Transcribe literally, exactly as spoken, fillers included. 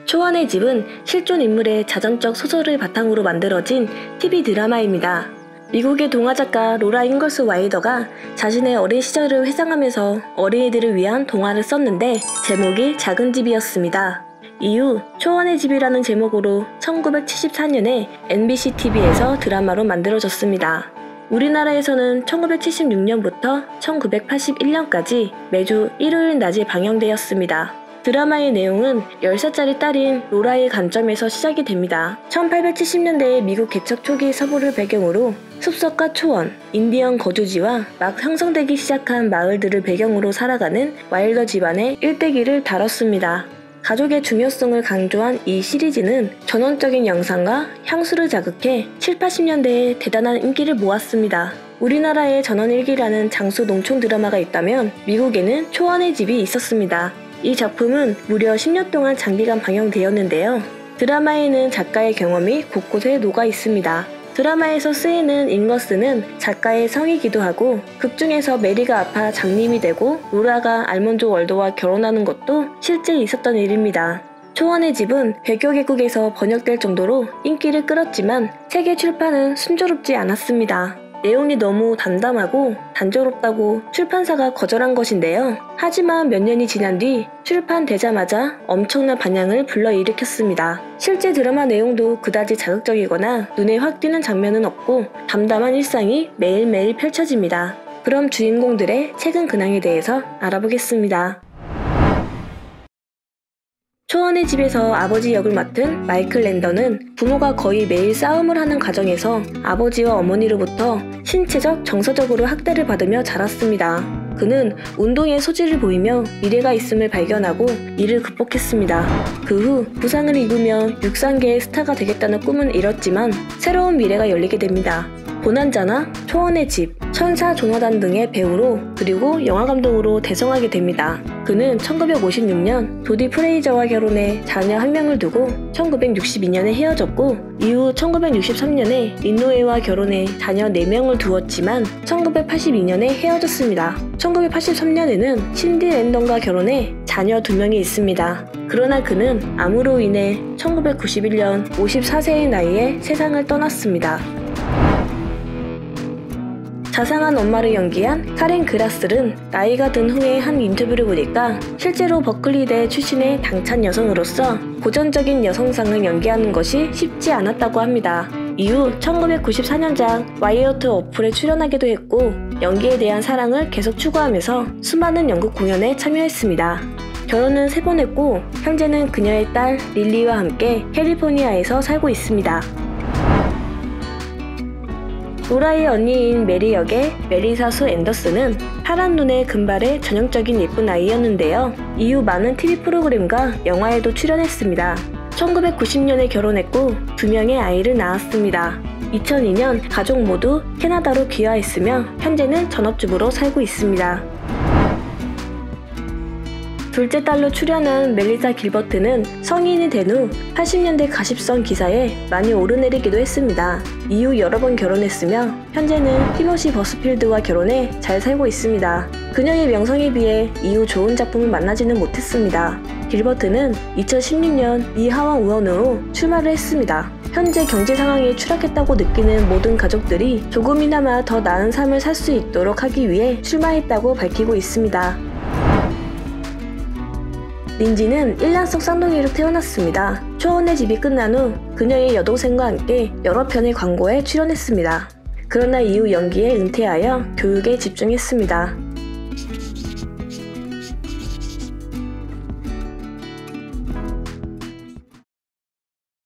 초원의 집은 실존 인물의 자전적 소설을 바탕으로 만들어진 티비 드라마입니다. 미국의 동화작가 로라 잉걸스 와일더가 자신의 어린 시절을 회상하면서 어린이들을 위한 동화를 썼는데 제목이 작은 집이었습니다. 이후 초원의 집이라는 제목으로 천구백칠십사 년에 엠비씨 티비에서 드라마로 만들어졌습니다. 우리나라에서는 천구백칠십육 년부터 천구백팔십일 년까지 매주 일요일 낮에 방영되었습니다. 드라마의 내용은 열 살짜리 딸인 로라의 관점에서 시작이 됩니다. 천팔백칠십 년대의 미국 개척 초기 서부를 배경으로 숲속과 초원, 인디언 거주지와 막 형성되기 시작한 마을들을 배경으로 살아가는 와일더 집안의 일대기를 다뤘습니다. 가족의 중요성을 강조한 이 시리즈는 전원적인 영상과 향수를 자극해 칠팔십 년대에 대단한 인기를 모았습니다. 우리나라에 전원일기라는 장수 농촌 드라마가 있다면 미국에는 초원의 집이 있었습니다. 이 작품은 무려 십 년 동안 장기간 방영되었는데요. 드라마에는 작가의 경험이 곳곳에 녹아 있습니다. 드라마에서 쓰이는 잉거스는 작가의 성이기도 하고 극 중에서 메리가 아파 장님이 되고 로라가 알몬조 월더와 결혼하는 것도 실제 있었던 일입니다. 초원의 집은 백여 개국에서 번역될 정도로 인기를 끌었지만 세계 출판은 순조롭지 않았습니다. 내용이 너무 담담하고 단조롭다고 출판사가 거절한 것인데요. 하지만 몇 년이 지난 뒤 출판되자마자 엄청난 반향을 불러일으켰습니다. 실제 드라마 내용도 그다지 자극적이거나 눈에 확 띄는 장면은 없고 담담한 일상이 매일매일 펼쳐집니다. 그럼 주인공들의 최근 근황에 대해서 알아보겠습니다. 초원의 집에서 아버지 역을 맡은 마이클 랜던은 부모가 거의 매일 싸움을 하는 가정에서 아버지와 어머니로부터 신체적, 정서적으로 학대를 받으며 자랐습니다. 그는 운동에 소질을 보이며 미래가 있음을 발견하고 이를 극복했습니다. 그 후 부상을 입으며 육상계의 스타가 되겠다는 꿈은 이뤘지만 새로운 미래가 열리게 됩니다. 고난자나 초원의 집, 천사 조나단 등의 배우로 그리고 영화감독으로 대성하게 됩니다. 그는 천구백오십육 년 도디 프레이저와 결혼해 자녀 한 명을 두고 천구백육십이 년에 헤어졌고 이후 천구백육십삼 년에 린노에와 결혼해 자녀 네 명을 두었지만 천구백팔십이 년에 헤어졌습니다. 천구백팔십삼 년에는 신디 랜던과 결혼해 자녀 두 명이 있습니다. 그러나 그는 암으로 인해 천구백구십일 년 오십사 세의 나이에 세상을 떠났습니다. 자상한 엄마를 연기한 카렌 그라슬은 나이가 든 후에 한 인터뷰를 보니까 실제로 버클리대 출신의 당찬 여성으로서 고전적인 여성상을 연기하는 것이 쉽지 않았다고 합니다. 이후 천구백구십사 년작 와이어트 어플에 출연하기도 했고 연기에 대한 사랑을 계속 추구하면서 수많은 연극 공연에 참여했습니다. 결혼은 세 번 했고 현재는 그녀의 딸 릴리와 함께 캘리포니아에서 살고 있습니다. 로라의 언니인 메리 역의 메리사 수 앤더슨은 파란 눈의 금발의 전형적인 예쁜 아이였는데요. 이후 많은 티비 프로그램과 영화에도 출연했습니다. 천구백구십 년에 결혼했고 두 명의 아이를 낳았습니다. 이천이 년 가족 모두 캐나다로 귀화했으며 현재는 전업주부로 살고 있습니다. 둘째 딸로 출연한 멜리사 길버트는 성인이 된 후 팔십 년대 가십성 기사에 많이 오르내리기도 했습니다. 이후 여러 번 결혼했으며 현재는 티모시 버스필드와 결혼해 잘 살고 있습니다. 그녀의 명성에 비해 이후 좋은 작품을 만나지는 못했습니다. 길버트는 이천십육 년 미 하원 의원으로 출마를 했습니다. 현재 경제 상황이 추락했다고 느끼는 모든 가족들이 조금이나마 더 나은 삶을 살 수 있도록 하기 위해 출마했다고 밝히고 있습니다. 린지는 일란성 쌍둥이로 태어났습니다. 초원의 집이 끝난 후 그녀의 여동생과 함께 여러 편의 광고에 출연했습니다. 그러나 이후 연기에 은퇴하여 교육에 집중했습니다.